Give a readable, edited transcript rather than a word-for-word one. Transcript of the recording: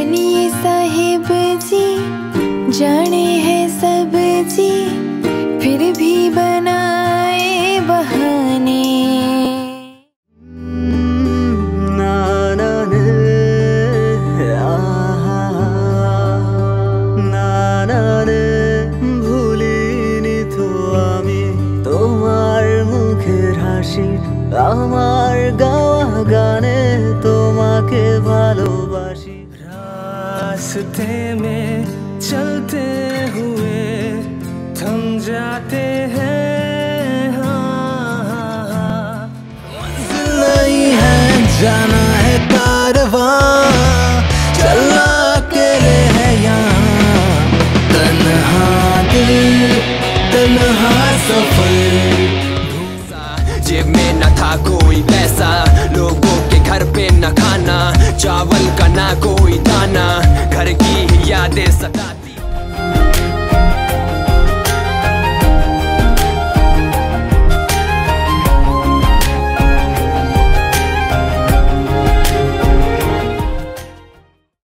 बनिए साहिब जी, जाने है सब जी, फिर भी बनाए बहाने। ভুলিনি তো আমি তোমার মুখের হাসি, আমার গাওয়া গানে তোমাকে ভালোবাসি। रास्ते में चलते हुए थम जाते हैं, मंजिल नहीं है जाना है कारवां, चलना अकेले है यहाँ, तन्हा दिल तन्हा सफर। जेब में न था कोई पैसा, लोगों के घर पे न खाना, चावल का ना कोई दाना, घर की यादें सताती।